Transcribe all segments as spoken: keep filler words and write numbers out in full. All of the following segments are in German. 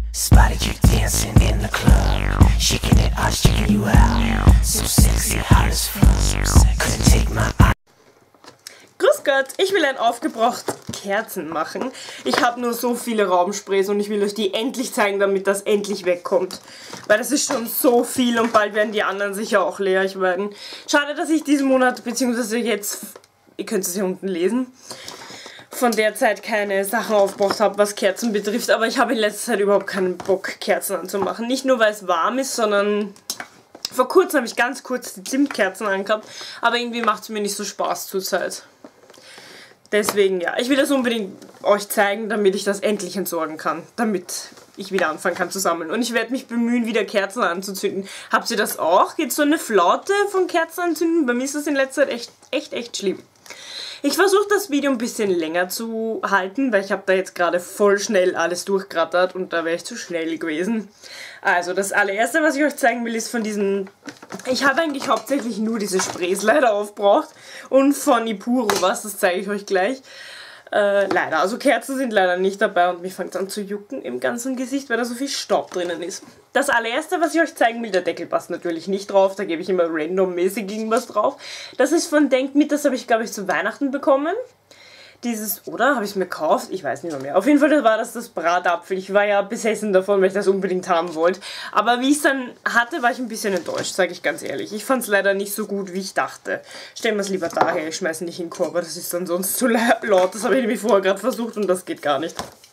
Spotted you dancing in the club, shaking it, I was checking you out. So sexy, hot as fuck, couldn't take my eye. Grüß Gott, ich will ein aufgebraucht Kerzen machen. Ich habe nur so viele Raumsprays und ich will euch die endlich zeigen, damit das endlich wegkommt. Weil das ist schon so viel und bald werden die anderen sicher auch leer werden. Schade, dass ich diesen Monat, beziehungsweise jetzt, ihr könnt es hier unten lesen, von der Zeit keine Sachen aufgebraucht habe, was Kerzen betrifft. Aber ich habe in letzter Zeit überhaupt keinen Bock, Kerzen anzumachen. Nicht nur, weil es warm ist, sondern vor kurzem habe ich ganz kurz die Zimtkerzen angehabt. Aber irgendwie macht es mir nicht so Spaß zurzeit. Deswegen, ja, ich will das unbedingt euch zeigen, damit ich das endlich entsorgen kann. Damit ich wieder anfangen kann zu sammeln. Und ich werde mich bemühen, wieder Kerzen anzuzünden. Habt ihr das auch? Geht so eine Flaute von Kerzen anzünden? Bei mir ist das in letzter Zeit echt, echt, echt schlimm. Ich versuche das Video ein bisschen länger zu halten, weil ich habe da jetzt gerade voll schnell alles durchgerattert und da wäre ich zu schnell gewesen. Also das allererste, was ich euch zeigen will, ist von diesen... Ich habe eigentlich hauptsächlich nur diese Sprays leider aufgebraucht und von Ipuro was, das zeige ich euch gleich. Äh, leider, also Kerzen sind leider nicht dabei und mich fängt es an zu jucken im ganzen Gesicht, weil da so viel Staub drinnen ist. Das allererste, was ich euch zeigen will, der Deckel passt natürlich nicht drauf, da gebe ich immer randommäßig irgendwas drauf. Das ist von Denk mit, das habe ich glaube ich zu Weihnachten bekommen. Dieses, oder? Habe ich es mir gekauft? Ich weiß nicht mehr, mehr. Auf jeden Fall war das das Bratapfel. Ich war ja besessen davon, weil ich das unbedingt haben wollte. Aber wie ich es dann hatte, war ich ein bisschen enttäuscht, sage ich ganz ehrlich. Ich fand es leider nicht so gut, wie ich dachte. Stellen wir es lieber daher, ich schmeiße nicht in den Korb, das ist dann sonst zu laut. Das habe ich nämlich vorher gerade versucht und das geht gar nicht.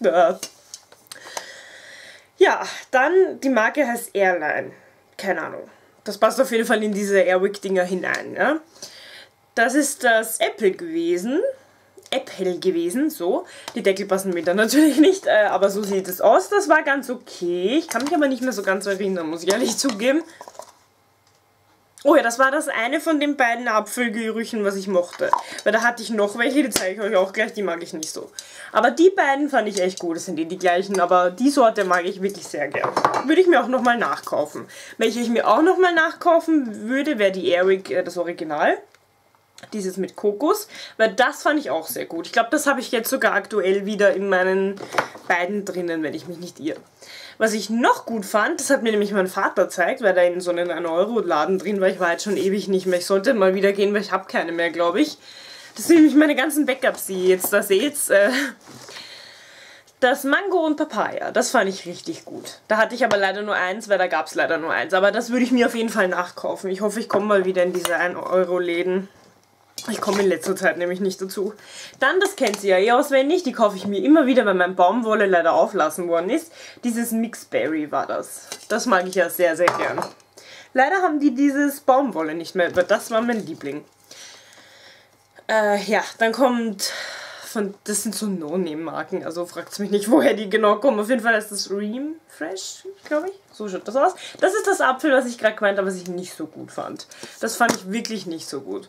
Ja, dann die Marke heißt Airline. Keine Ahnung. Das passt auf jeden Fall in diese Airwick-Dinger hinein. Ja? Das ist das Apple gewesen. Apple gewesen, so. Die Deckel passen mir dann natürlich nicht, äh, aber so sieht es aus. Das war ganz okay. Ich kann mich aber nicht mehr so ganz erinnern, muss ich ehrlich zugeben. Oh ja, das war das eine von den beiden Apfelgerüchen, was ich mochte. Weil da hatte ich noch welche, die zeige ich euch auch gleich, die mag ich nicht so. Aber die beiden fand ich echt gut, das sind die, die gleichen, aber die Sorte mag ich wirklich sehr gern. Würde ich mir auch nochmal nachkaufen. Welche ich mir auch nochmal nachkaufen würde, wäre die Airwick, äh, das Original. Dieses mit Kokos, weil das fand ich auch sehr gut. Ich glaube, das habe ich jetzt sogar aktuell wieder in meinen beiden drinnen, wenn ich mich nicht irre. Was ich noch gut fand, das hat mir nämlich mein Vater gezeigt, weil da in so einem ein Euro Laden drin war. Ich war jetzt schon ewig nicht mehr. Ich sollte mal wieder gehen, weil ich habe keine mehr, glaube ich. Das sind nämlich meine ganzen Backups, die ihr jetzt da seht. Äh, das Mango und Papaya, das fand ich richtig gut. Da hatte ich aber leider nur eins, weil da gab es leider nur eins. Aber das würde ich mir auf jeden Fall nachkaufen. Ich hoffe, ich komme mal wieder in diese ein Euro Läden. Ich komme in letzter Zeit nämlich nicht dazu. Dann, das kennt ihr ja eh auswendig, die kaufe ich mir immer wieder, weil mein Baumwolle leider auflassen worden ist. Dieses Mixberry war das. Das mag ich ja sehr, sehr gern. Leider haben die dieses Baumwolle nicht mehr, aber das war mein Liebling. Äh, ja, dann kommt von, das sind so No-Name-Marken, also fragt mich nicht, woher die genau kommen. Auf jeden Fall ist das Ream Fresh, glaube ich. So schaut das aus. Das ist das Apfel, was ich gerade gemeint habe, was ich nicht so gut fand. Das fand ich wirklich nicht so gut.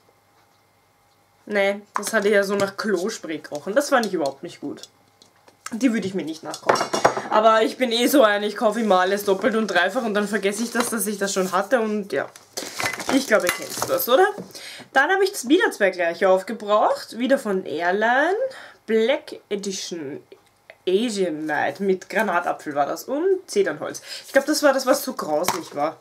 Nee, das hatte ja so nach Klospray gerochen. Das fand ich überhaupt nicht gut. Die würde ich mir nicht nachkaufen. Aber ich bin eh so eine, ich kaufe immer alles doppelt und dreifach und dann vergesse ich das, dass ich das schon hatte und ja. Ich glaube, ihr kennt das, oder? Dann habe ich wieder zwei gleiche aufgebraucht. Wieder von Airline. Black Edition Asian Night mit Granatapfel war das und Zedernholz. Ich glaube, das war das, was so grauslich war.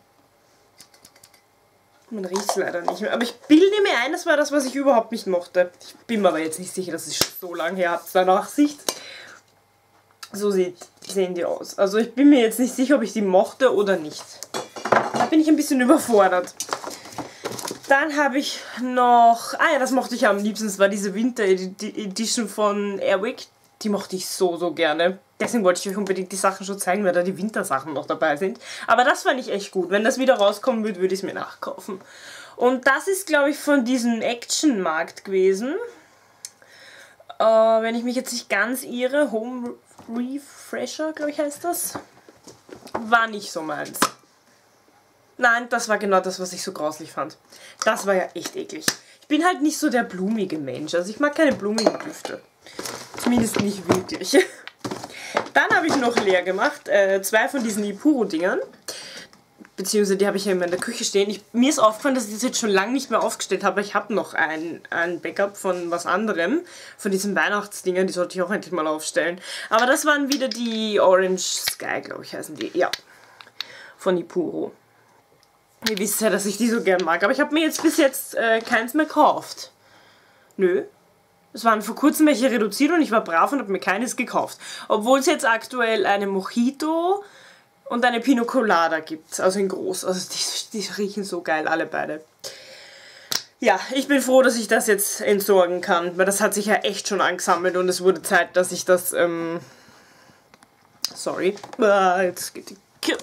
Man riecht es leider nicht mehr. Aber ich bilde mir ein, das war das, was ich überhaupt nicht mochte. Ich bin mir aber jetzt nicht sicher, das ist so lange her. Habt ihr Nachsicht? So sieht, sehen die aus. Also ich bin mir jetzt nicht sicher, ob ich die mochte oder nicht. Da bin ich ein bisschen überfordert. Dann habe ich noch... Ah ja, das mochte ich am liebsten. Das war diese Winter Edition von Airwick. Die mochte ich so, so gerne. Deswegen wollte ich euch unbedingt die Sachen schon zeigen, weil da die Wintersachen noch dabei sind. Aber das fand ich echt gut. Wenn das wieder rauskommen würde, würde ich es mir nachkaufen. Und das ist, glaube ich, von diesem Action-Markt gewesen. Äh, wenn ich mich jetzt nicht ganz irre. Home Refresher, glaube ich, heißt das. War nicht so meins. Nein, das war genau das, was ich so grauslich fand. Das war ja echt eklig. Ich bin halt nicht so der blumige Mensch. Also ich mag keine blumigen Düfte. Zumindest nicht wirklich. Dann habe ich noch leer gemacht, äh, zwei von diesen Ipuro-Dingern. beziehungsweise die habe ich ja immer in der Küche stehen. Ich, mir ist aufgefallen, dass ich das jetzt schon lange nicht mehr aufgestellt habe. Ich habe noch ein, ein Backup von was anderem, von diesen Weihnachtsdingern, die sollte ich auch endlich mal aufstellen. Aber das waren wieder die Orange Sky, glaube ich, heißen die. Ja, von Ipuro. Ihr wisst ja, dass ich die so gern mag, aber ich habe mir jetzt bis jetzt äh, keins mehr gekauft. Nö. Es waren vor kurzem welche reduziert und ich war brav und habe mir keines gekauft. Obwohl es jetzt aktuell eine Mojito und eine Pina Colada gibt, also in groß. Also die, die riechen so geil, alle beide. Ja, ich bin froh, dass ich das jetzt entsorgen kann, weil das hat sich ja echt schon angesammelt und es wurde Zeit, dass ich das, ähm... Sorry. Ah, jetzt geht die...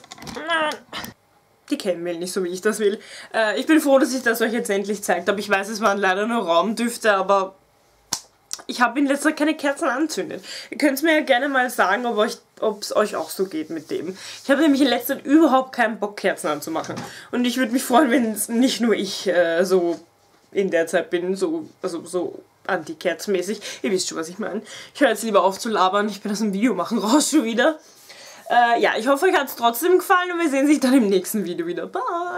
Die kennen will nicht so, wie ich das will. Äh, ich bin froh, dass ich das euch jetzt endlich zeigt habe. Ich weiß, es waren leider nur Raumdüfte, aber... Ich habe in letzter Zeit keine Kerzen anzündet. Ihr könnt es mir ja gerne mal sagen, ob euch, es euch auch so geht mit dem. Ich habe nämlich in letzter Zeit überhaupt keinen Bock, Kerzen anzumachen. Und ich würde mich freuen, wenn es nicht nur ich äh, so in der Zeit bin, so, also so anti-kerzenmäßig. Ihr wisst schon, was ich meine. Ich höre jetzt lieber auf zu labern. Ich bin aus dem Video machen raus schon wieder. Äh, ja, ich hoffe, euch hat es trotzdem gefallen und wir sehen sich dann im nächsten Video wieder. Bye!